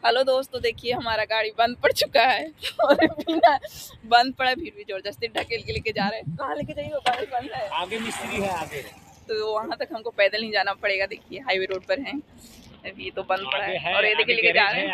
Hello दोस्तों, देखिए हमारा गाड़ी बंद पड़ चुका है और बिना बंद पड़ा फिर भी जबरदस्ती ढकेल के लेके जा रहे हैं। कहाँ लेके जाइए, गाड़ी बंद है। आगे मिस्त्री है आगे, तो वहाँ तक हमको पैदल नहीं जाना पड़ेगा। देखिए हाईवे रोड पर हैं, अभी तो बंद पड़ा है और ये देखिए लेके जा रहे हैं।